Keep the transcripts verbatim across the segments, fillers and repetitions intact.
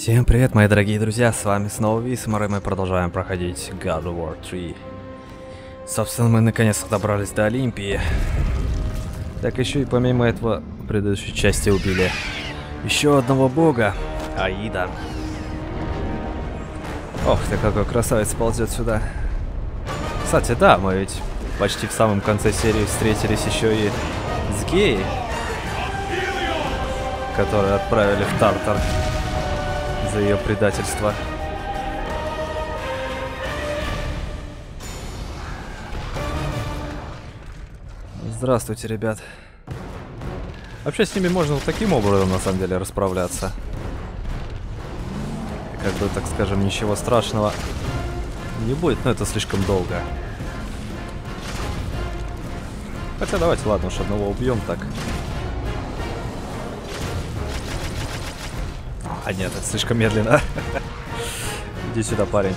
Всем привет, мои дорогие друзья, с вами снова Висмар, и мы продолжаем проходить God of War три. Собственно, мы наконец-то добрались до Олимпии. Так еще и помимо этого в предыдущей части убили еще одного бога, Аида. Ох ты, какой красавец ползет сюда. Кстати, да, мы ведь почти в самом конце серии встретились еще и с Геей, которые отправили в Тартар за ее предательство. Здравствуйте, ребят. Вообще с ними можно вот таким образом, на самом деле, расправляться. И как бы, так скажем, ничего страшного не будет, но это слишком долго. Хотя давайте, ладно, уж одного убьем так. А нет, это слишком медленно. Иди сюда, парень.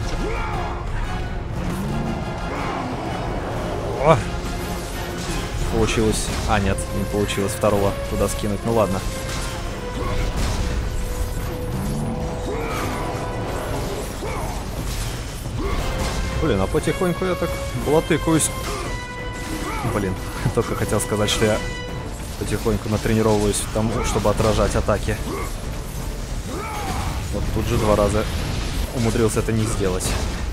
О! Получилось. А, нет, не получилось второго туда скинуть. Ну ладно. Блин, а потихоньку я так блатыкаюсь. Блин, только хотел сказать, что я потихоньку натренировываюсь тому, чтобы отражать атаки. Вот тут же два раза умудрился это не сделать.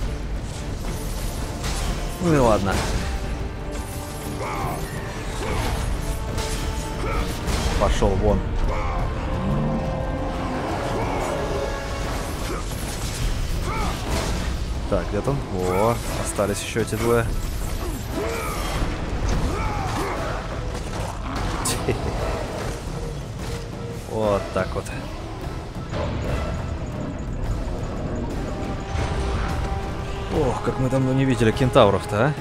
Ну и ладно. Пошел вон. Так, где там? О, остались еще эти двое. Вот так вот. Ох, как мы давно не видели кентавров-то, а?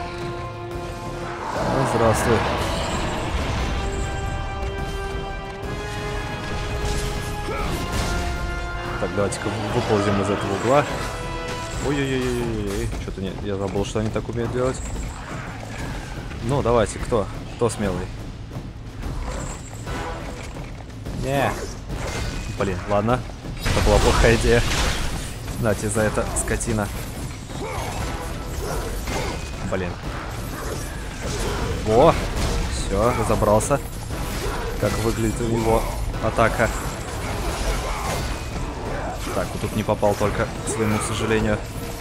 Ну, здравствуй. Так, давайте-ка выползем из этого угла. Ой-ой-ой-ой-ой, что-то не... Я забыл, что они так умеют делать. Ну, давайте, кто? Кто смелый? Не. Блин, ладно. Это была плохая идея. Нате за это, скотина. Блин. Во! Все, разобрался. Как выглядит у него атака. Так, вот тут не попал только, к своему сожалению.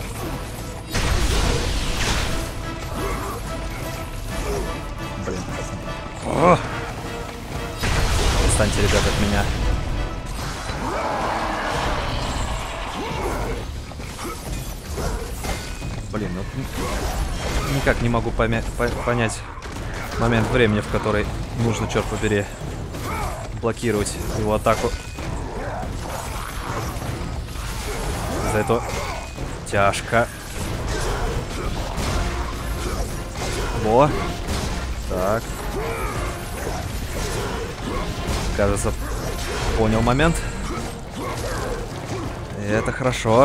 Блин. О! Отстаньте, ребят, от меня. Блин, ну никак не могу по понять момент времени, в который нужно, черт побери, блокировать его атаку. За это тяжко. Во. Так. Кажется, понял момент. И это хорошо.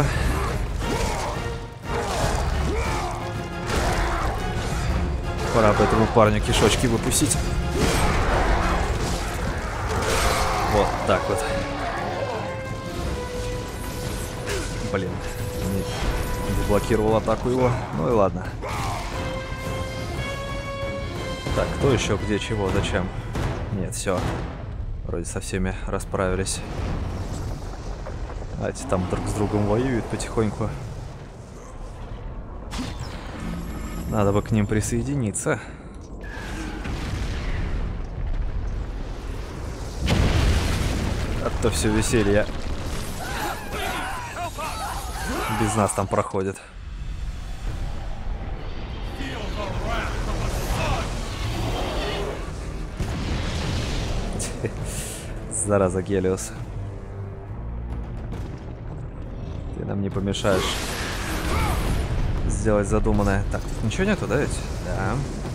Пора бы этому парню кишочки выпустить. Вот так вот. Блин, не заблокировал атаку его. Ну и ладно. Так, кто еще, где, чего, зачем? Нет, все. Вроде со всеми расправились. А эти там друг с другом воюют потихоньку. Надо бы к ним присоединиться. А то все веселье без нас там проходит. Зараза, Гелиос. Ты нам не помешаешь сделать задуманное. Так, тут ничего нету, да ведь? Да.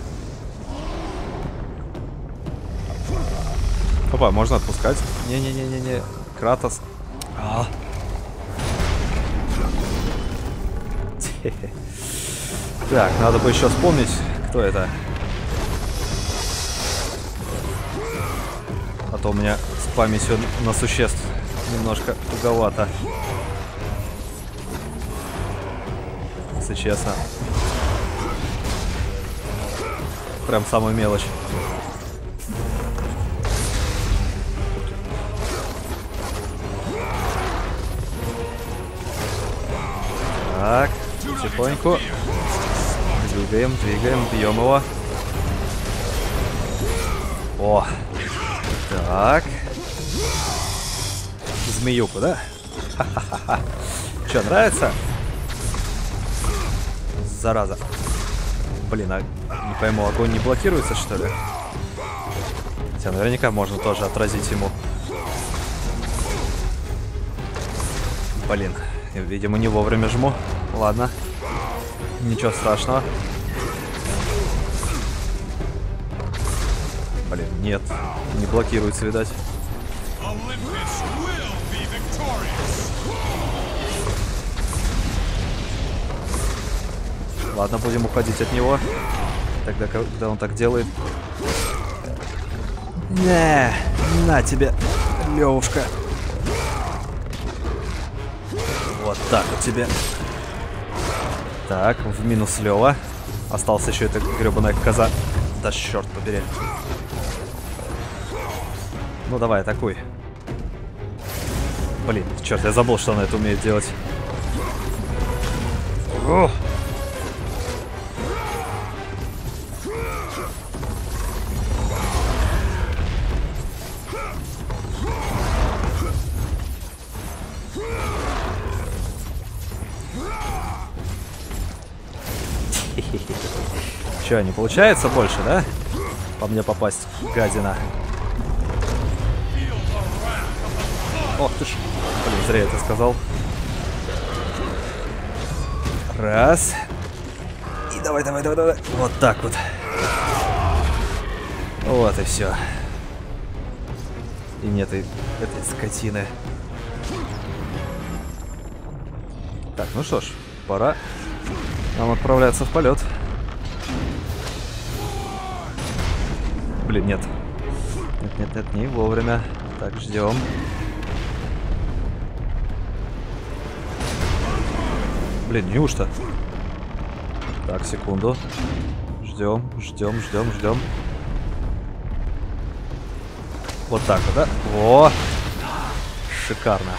Опа, можно отпускать. Не-не-не-не-не. Кратос. А. Так, надо бы еще вспомнить, кто это. А то у меня с памятью на существ немножко туговато. Если честно. Прям самую мелочь. Так, потихоньку. Двигаем, двигаем, бьем его. О, так. Змеюку, да? Ха-ха-ха. Че, нравится? Зараза. Блин, а не пойму, огонь не блокируется, что ли? Хотя наверняка можно тоже отразить ему. Блин, видимо, не вовремя жму. Ладно. Ничего страшного. Блин, нет. Не блокируется, видать. Ладно, будем уходить от него. Тогда, когда он так делает. Не, на тебе, Левушка. Вот так вот тебе. Так, в минус Лева. Осталась еще эта гребаная коза. Да черт побери. Ну давай, атакуй. Блин, черт, я забыл, что она это умеет делать. О! Че, не получается больше, да? По мне попасть, гадина. Ох ты ж. Блин, зря я это сказал. Раз. И давай, давай, давай, давай. Вот так вот. Вот и все. И нет этой, этой скотины. Так, ну что ж, пора нам отправляться в полет. Блин, нет. Нет, нет, нет, не вовремя. Так, ждем. Блин, неужто? Так, секунду. Ждем, ждем, ждем, ждем. Вот так вот, да? О! Шикарно.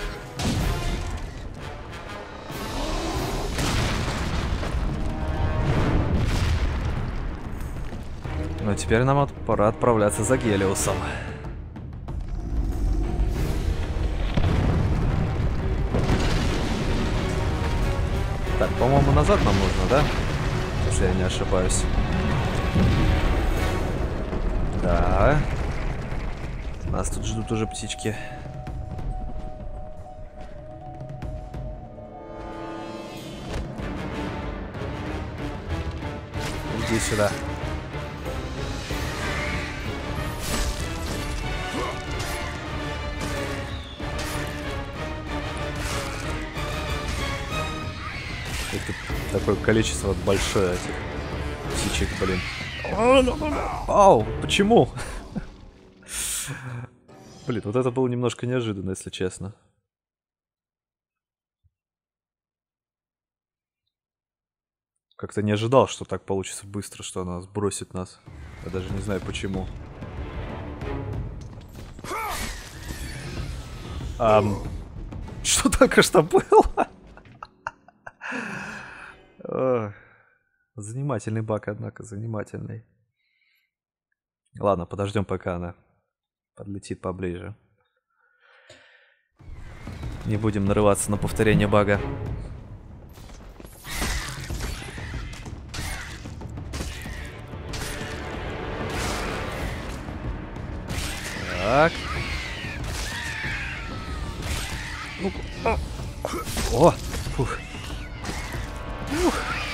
Ну, теперь нам от... пора отправляться за Гелиусом. Так, по-моему, назад нам нужно, да? Если я не ошибаюсь. Да. Нас тут ждут уже птички. Иди сюда. Такое количество большое этих птичек, блин. Ау, почему? Блин, вот это было немножко неожиданно, если честно. Как-то не ожидал, что так получится быстро, что она сбросит нас. Я даже не знаю почему. Ам... Что только что было? Ох, занимательный баг, однако, занимательный. Ладно, подождем, пока она подлетит поближе. Не будем нарываться на повторение бага. Так. Ну, о, фух. Ух.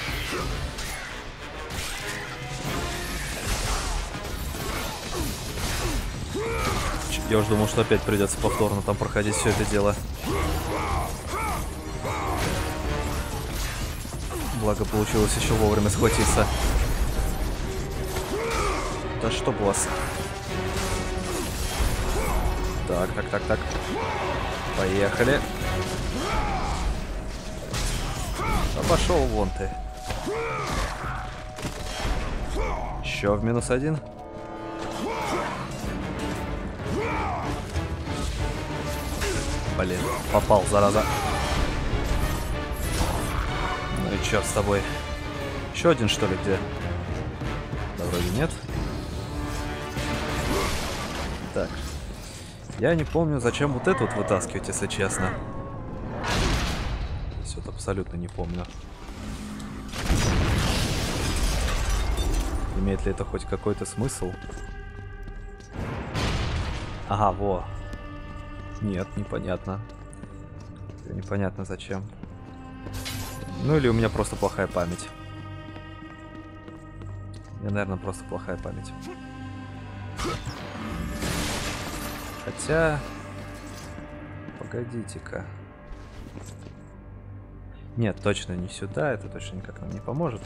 Я уж думал, что опять придется повторно там проходить все это дело. Благо получилось еще вовремя схватиться. Да чтоб у вас. Так, так, так, так. Поехали. А пошел вон ты. Еще в минус один. Блин, попал, зараза. Ну и черт с тобой. Еще один, что ли, где? Да вроде нет. Так. Я не помню, зачем вот это вот вытаскивать, если честно. Все это абсолютно не помню. Имеет ли это хоть какой-то смысл? Ага, во. Нет, непонятно. Непонятно зачем. Ну или у меня просто плохая память. У меня, наверное, просто плохая память. Хотя... Погодите-ка. Нет, точно не сюда. Это точно никак нам не поможет.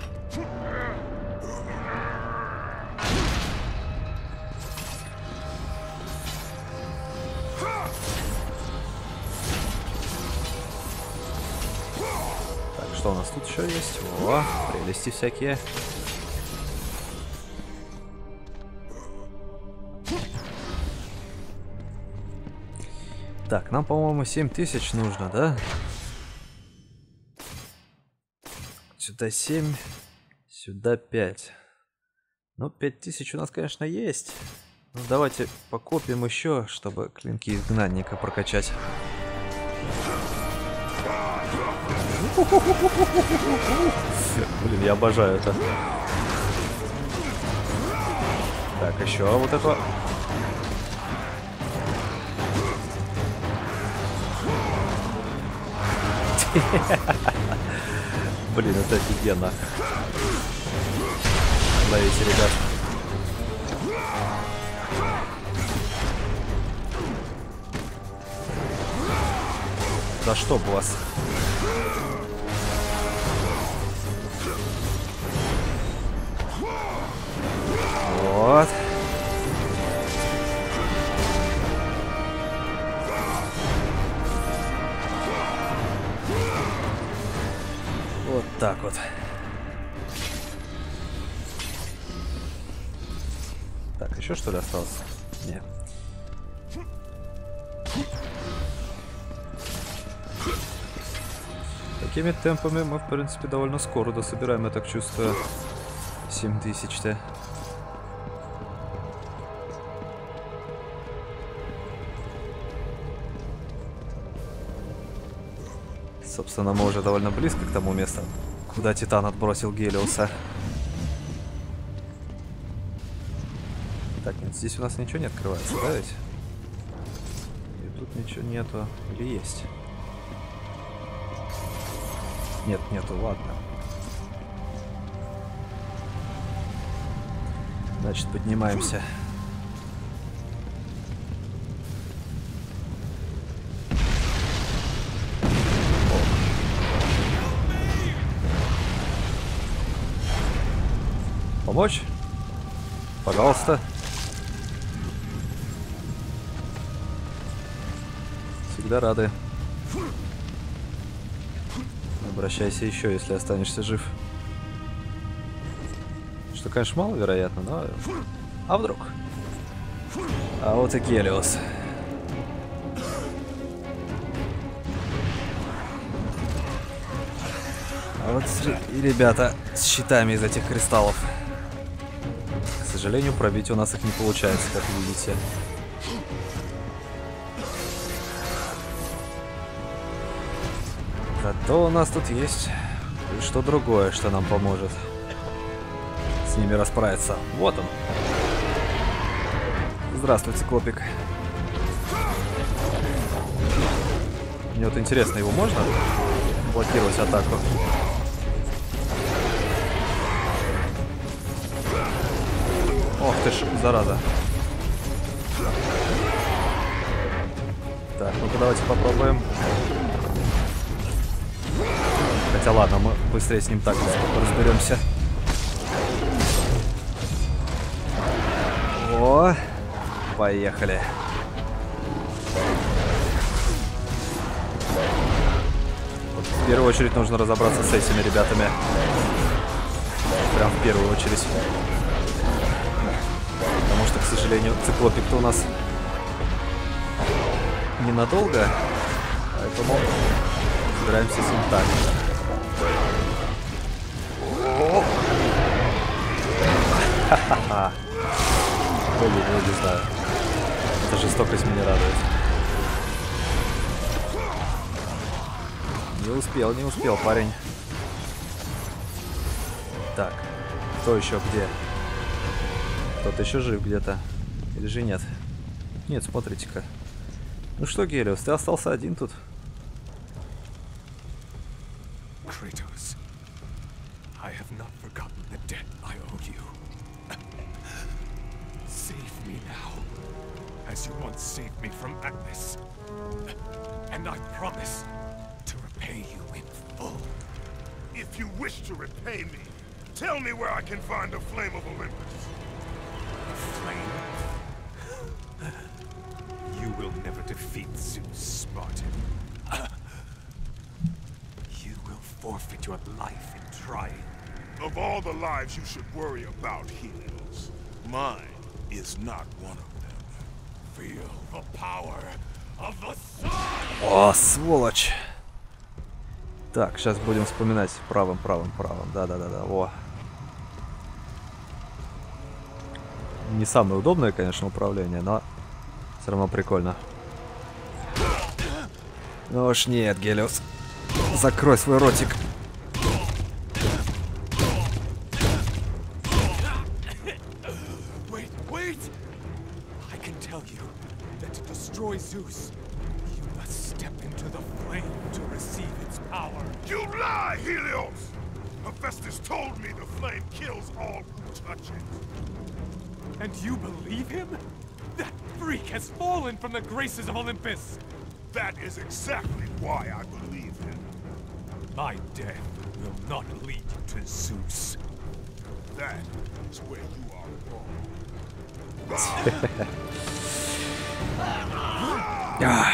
Так, что у нас тут еще есть? О, прелести всякие. Так, нам, по-моему, семь тысяч нужно, да? Сюда семь, сюда пять. Ну, пять тысяч у нас, конечно, есть. Ну, давайте покопим еще, чтобы клинки изгнанника прокачать. Блин, я обожаю это. Так, еще вот это. Блин, это офигенно. Ловите, ребят. Да чтоб вас. Вот. Вот так вот. Так, еще что ли осталось? Нет. Такими темпами мы, в принципе, довольно скоро дособираем, я так чувствую. семь тысяч-то. Собственно, мы уже довольно близко к тому месту, куда Титан отбросил Гелиуса. Так, нет, здесь у нас ничего не открывается, да ведь? И тут ничего нету. Или есть? Нет, нету, ладно. Значит, поднимаемся. Помочь? Пожалуйста. Всегда рады. Обращайся еще, если останешься жив. Что, конечно, маловероятно, но... А вдруг? А вот и Гелиос. А вот и ребята с щитами из этих кристаллов. К сожалению, пробить у нас их не получается, как видите. Зато у нас тут есть что другое, что нам поможет с ними расправиться. Вот он. Здравствуй, циклопик. Мне вот интересно, его можно блокировать атаку? Ох ты ж, зараза. Так, ну-ка давайте попробуем. Хотя ладно, мы быстрее с ним так разберемся. О, поехали. В первую очередь нужно разобраться с этими ребятами. Прям в первую очередь. Потому что, к сожалению, циклопик-то у нас ненадолго. Поэтому собираемся с ним так. Ха-ха-ха. Блин, я не знаю. Эта жестокость меня радует. Не успел, не успел, парень. Так, кто еще где? Кто-то еще жив где-то. Или же нет? Нет, смотрите-ка. Ну что, Гелиос, ты остался один тут. Kratos, I have not forgotten the debt I owe you. Save me now, as you once saved me from Atlas. And I promise to repay you in full. If you wish to repay me, tell me where I can find the Flame of Olympus. Flame? You will never defeat Zeus, Spartan. You will forfeit your life in trying. Of all the lives you should worry about, Helios, mine is not one of them. Feel the power of the sun! О, сволочь! Так, сейчас будем вспоминать правым, правым, правым. Да-да-да-да, о. Не самое удобное, конечно, управление, но все равно прикольно. Ну уж нет, Гелиос. Закрой свой ротик. Wait, wait! I can tell you that to destroy Zeus, you must step into the flame to receive its power. You lie, Helios! Hephaestus told me the flame kills all who touch it. And you believe him? That freak has fallen from the graces of Olympus! That is exactly why I believe him. My death will not lead you to Zeus. That is where you are wrong.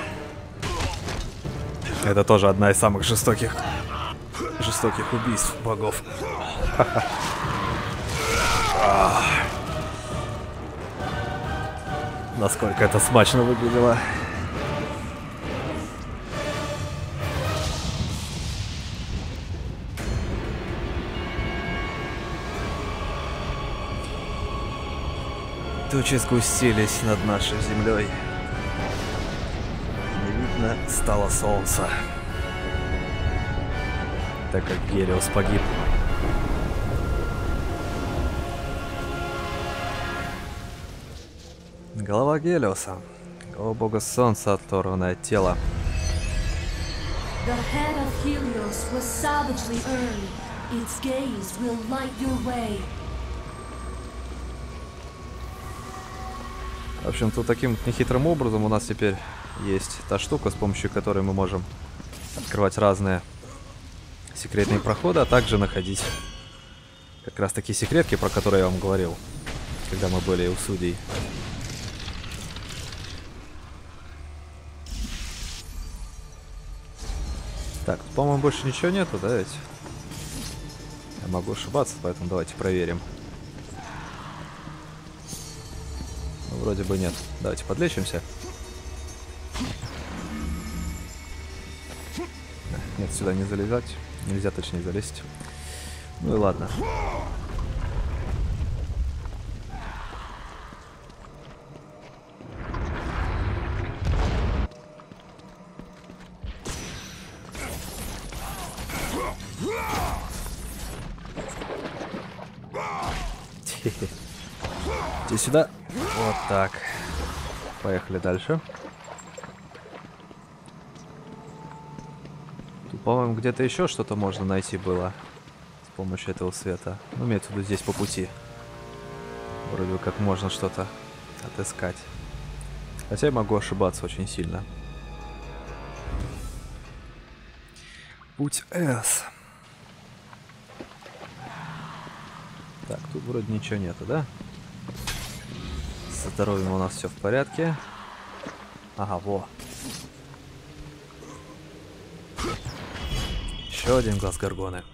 Это тоже одна из самых жестоких жестоких убийств богов. Насколько это смачно выглядело. Тучи сгустились над нашей землей. Не видно стало солнца, так как Гелиос погиб. Голова Гелиоса. Голова бога солнца, оторванное от тела. The head of Helios was savagely earned. Its gaze will light your way. В общем, тут таким нехитрым образом у нас теперь есть та штука, с помощью которой мы можем открывать разные секретные проходы, а также находить как раз таки секретки, про которые я вам говорил, когда мы были у судей. Так, по-моему, больше ничего нету, да, ведь? Я могу ошибаться, поэтому давайте проверим. Ну, вроде бы нет. Давайте подлечимся. Нет, сюда не залезать. Нельзя, точнее, залезть. Ну и ладно. Иди сюда. Вот так. Поехали дальше. Тут, по-моему, где-то еще что-то можно найти было с помощью этого света. Ну, имеется в виду здесь по пути. Вроде бы как можно что-то отыскать. Хотя я могу ошибаться очень сильно. Путь С. Так, тут вроде ничего нету, да? Со здоровьем у нас все в порядке. Ага, во. Еще один глаз Горгоны.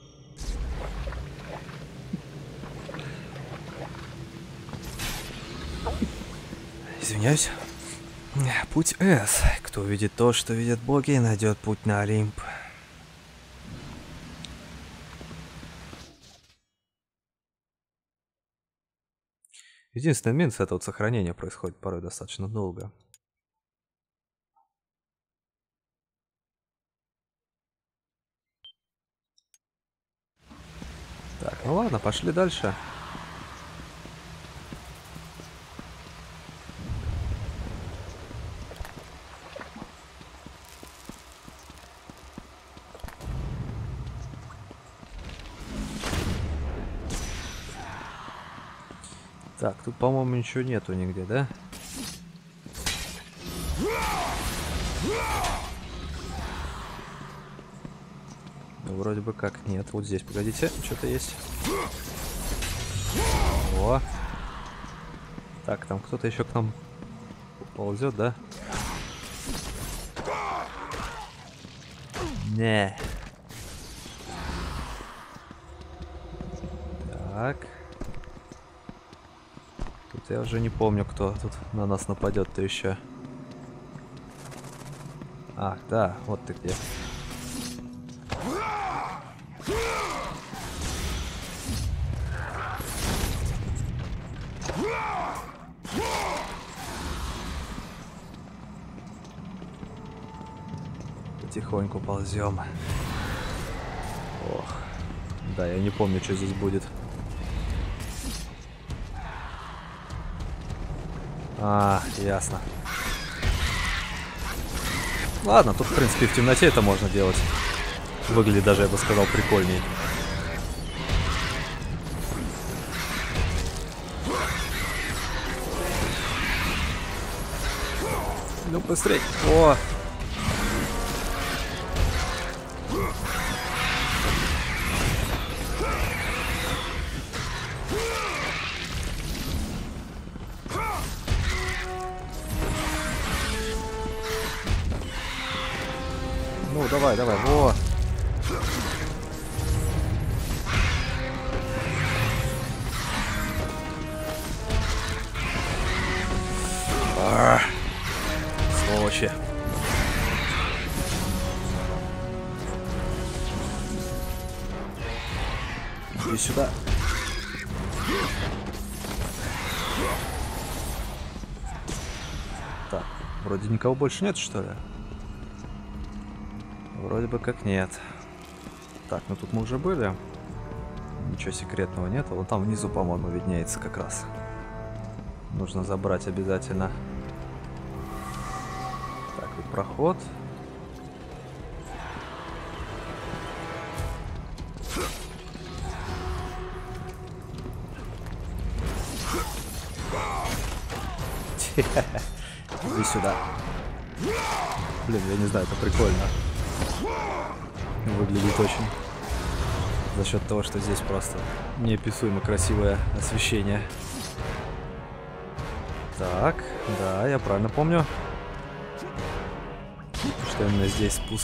Извиняюсь. Путь С. Кто видит то, что видят боги, найдет путь на Олимп. Единственный минус этого сохранения происходит порой достаточно долго. Так, ну ладно, пошли дальше. Так, тут, по-моему, ничего нету нигде, да? Ну, вроде бы как нет. Вот здесь, погодите, что-то есть. О. Так, там кто-то еще к нам ползет, да? Не. Так. Тут я уже не помню, кто тут на нас нападет-то еще. Ах, да, вот ты где. Потихоньку ползем. Ох. Да, я не помню, что здесь будет. А, ясно. Ладно, тут, в принципе, в темноте это можно делать. Выглядит даже, я бы сказал, прикольней. Ну, быстрей. О! Ну, давай, давай, во! А, сволочи. Иди сюда. Так, вроде никого больше нет, что ли? Вроде бы как нет. Так, ну тут мы уже были. Ничего секретного нет. Вон там внизу, по-моему, виднеется как раз. Нужно забрать обязательно. Так, тут проход. Иди сюда. Блин, я не знаю, это прикольно. Выглядит очень. За счет того, что здесь просто неописуемо красивое освещение. Так, да, я правильно помню, что именно здесь спуск.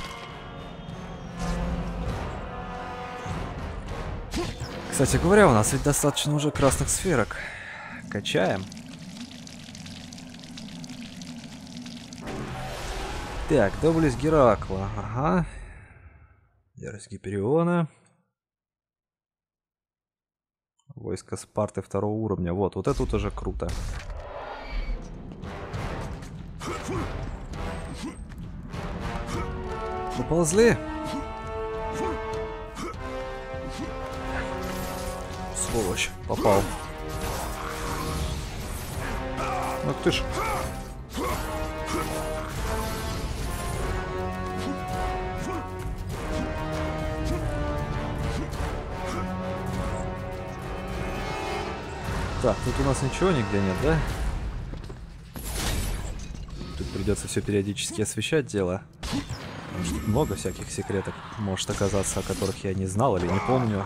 Кстати говоря, у нас ведь достаточно уже красных сферок. Качаем. Так, доблесть Геракла. Ага. Ярость Гипериона. Войско Спарты второго уровня. Вот, вот это вот уже круто. Поползли. Сволочь, попал. Ах ты ж. Так, тут у нас ничего нигде нет, да? Тут придется все периодически освещать дело. Потому что тут много всяких секретов может оказаться, о которых я не знал или не помню.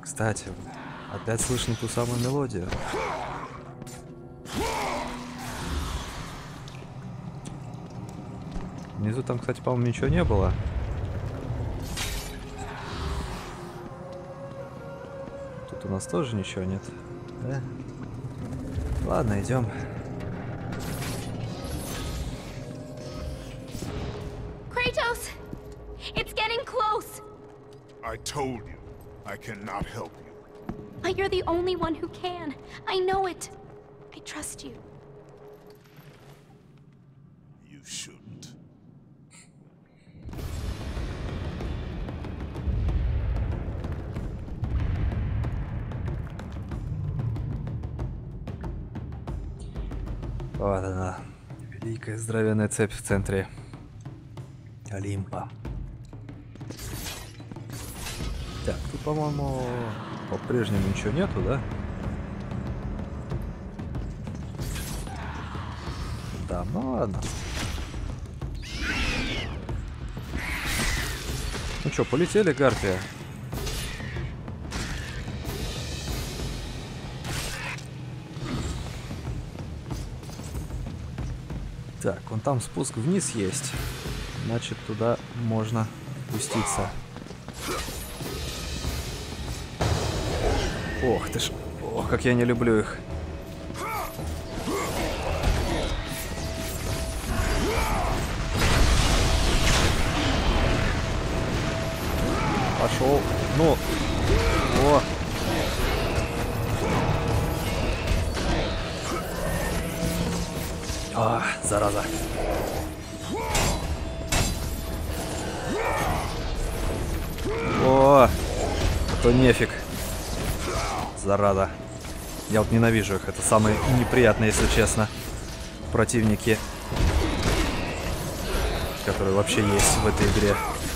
Кстати, опять слышно ту самую мелодию. Внизу там, кстати, по-моему, ничего не было. Тут у нас тоже ничего нет. Да? Ладно, идем. Kratos! It's getting close! I told you, I cannot help you. But you're the only one who can. I know it. I trust you. You shouldn't. Вот она. Великая здоровенная цепь в центре Олимпа. Так, тут, по-моему, по-прежнему ничего нету, да? Да, ну ладно. Ну чё, полетели, Гарпия? Так, вон там спуск вниз есть. Значит, туда можно спуститься. Ох ты ж. Ох, как я не люблю их. Пошел. Ну. О. А, зараза. О, а то нефиг. Зараза. Я вот ненавижу их. Это самые неприятные, если честно, противники, которые вообще есть в этой игре.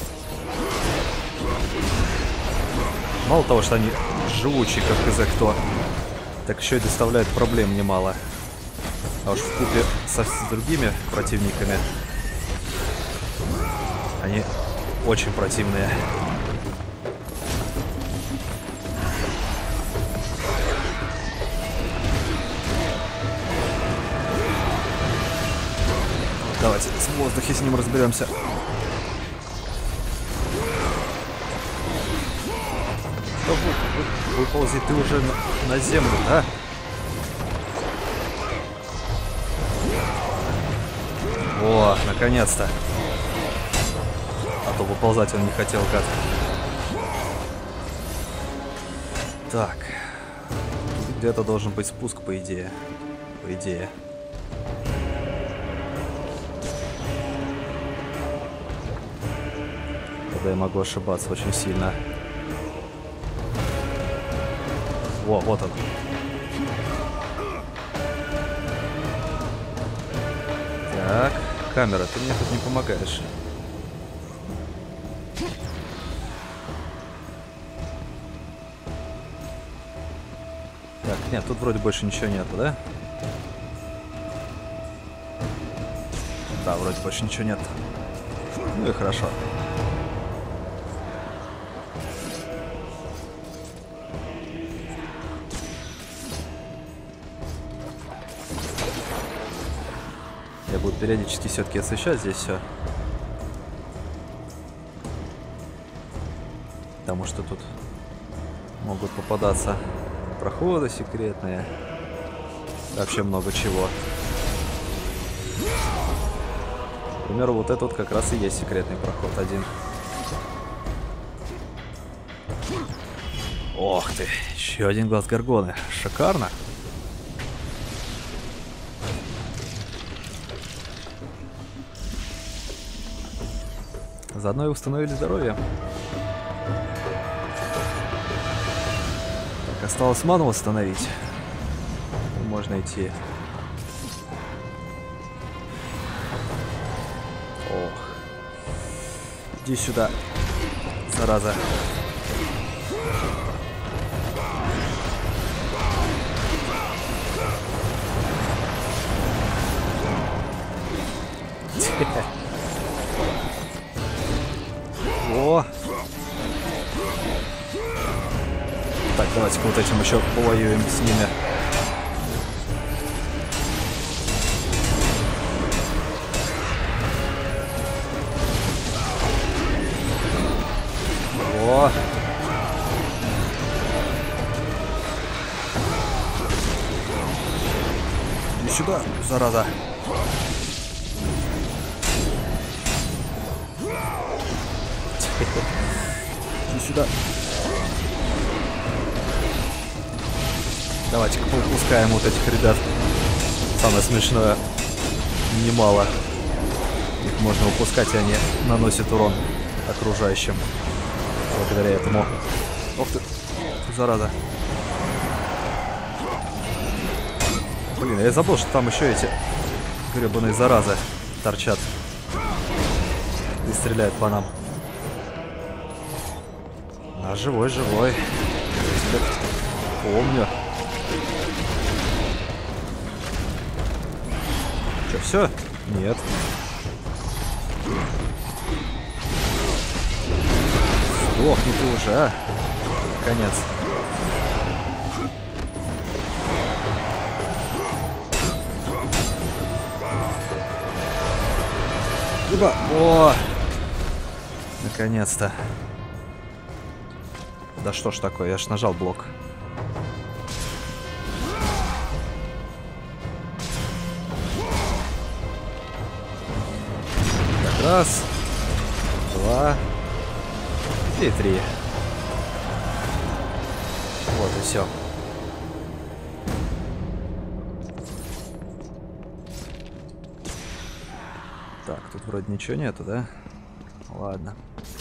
Мало того, что они живучие, как из кто, так еще и доставляют проблем немало. А уж вкупе со с другими противниками они очень противные. Давайте в воздухе с ним разберемся. Выползи ты уже на, на землю, да? О, наконец-то. А то выползать он не хотел как. Так. Где-то должен быть спуск, по идее. По идее. Тогда я могу ошибаться очень сильно. Во, вот он. Так, камера, ты мне тут не помогаешь. Так, нет, тут вроде больше ничего нету, да? Да, вроде больше ничего нет. Ну и хорошо. Я буду периодически все-таки освещать здесь все. Потому что тут могут попадаться проходы секретные. Вообще много чего. К примеру, вот этот вот как раз и есть секретный проход один. Ох ты, еще один глаз Горгоны. Шикарно. Заодно и установили здоровье. Так, осталось ману восстановить. И можно идти. Ох. Иди сюда, зараза. О! Так, давайте-ка вот этим еще повоюем с ними. О! Иди сюда, зараза. Иди сюда. Давайте-ка попускаем вот этих ребят. Самое смешное. Немало. Их можно упускать, и они наносят урон окружающим. Благодаря этому. Ох ты, зараза. Блин, я забыл, что там еще эти гребаные заразы торчат. И стреляют по нам. А живой, живой. Помню. Че, все? Нет. Сдохни ты уже, а? Конец. Либо... О! Наконец-то. Да что ж такое, я ж нажал блок. Так, раз, два и три. Вот и все. Так, тут вроде ничего нету, да? Ладно.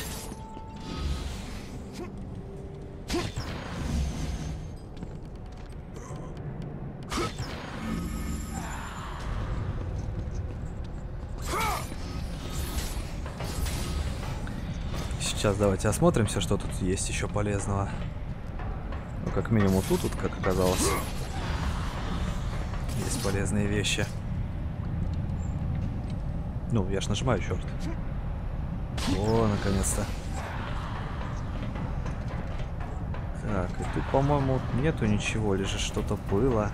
Сейчас давайте осмотримся, что тут есть еще полезного. Ну, как минимум тут, тут, как оказалось, есть полезные вещи. Ну, я ж нажимаю, черт. О, наконец-то. Так, и тут, по-моему, нету ничего, лишь что-то было.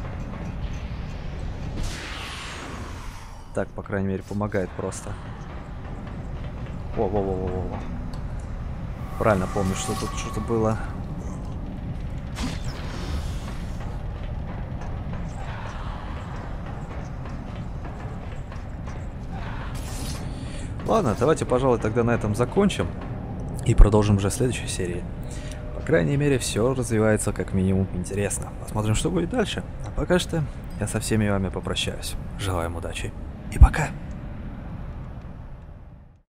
Так, по крайней мере, помогает просто. Во-во-во-во-во. Правильно помню, что тут что-то было. Ладно, давайте, пожалуй, тогда на этом закончим. И продолжим уже в следующей серии. По крайней мере, все развивается как минимум интересно. Посмотрим, что будет дальше. А пока что я со всеми вами попрощаюсь. Желаю вам удачи и пока.